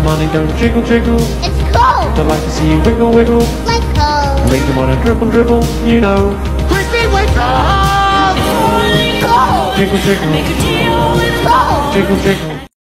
money, don't jiggle, jiggle. It's cold. Don't like to see you wiggle, wiggle. Like cold. Make them wanna dribble, dribble, you know. Christy, wake up! Cold. Jiggle, jiggle. Cold. Jiggle, jiggle.